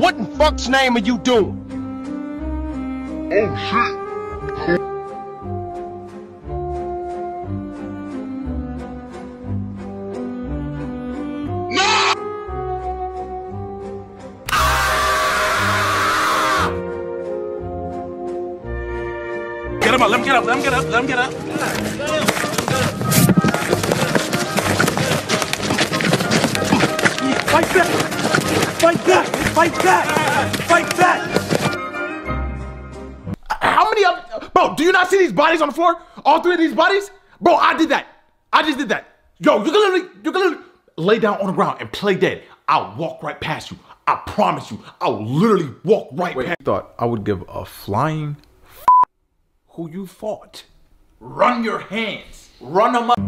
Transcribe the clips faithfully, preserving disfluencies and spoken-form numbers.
What in fuck's name are you doing? Oh shit. Get him up, let him get up, let him get up, let him get up. Fight back! Fight back! Fight back! Fight back! How many of bro, do you not see these bodies on the floor? All three of these bodies? Bro, I did that. I just did that. Yo, you can literally, you can literally lay down on the ground and play dead. I'll walk right past you. I promise you. I'll literally walk right Wait, past you thought I would give a flying f who you fought? Run your hands. Run them up.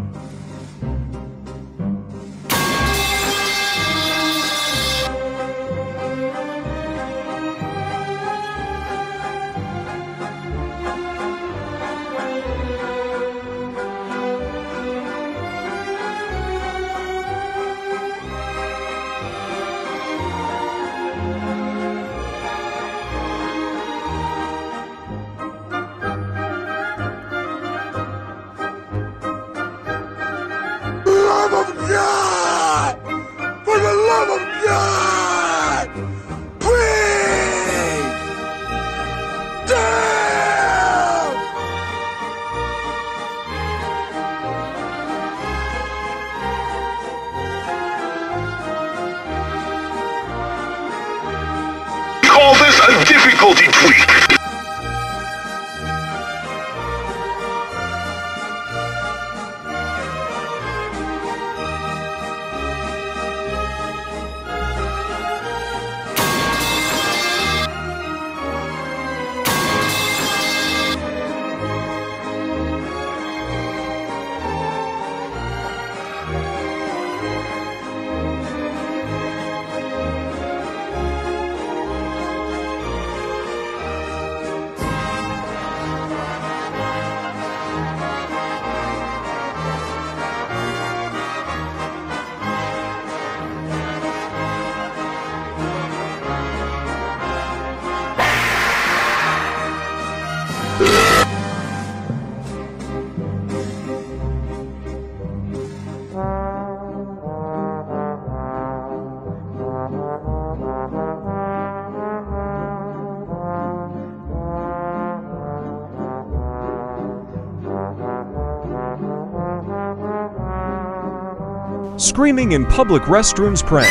Love of God! For the love of God! Bring down! Call this a difficulty tweak. Screaming in public restrooms prank.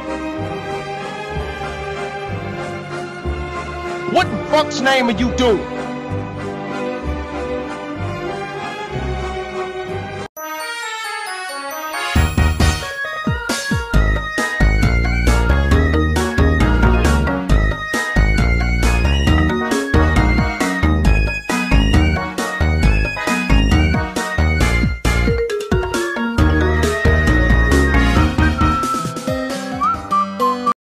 What in fuck's name are you doing?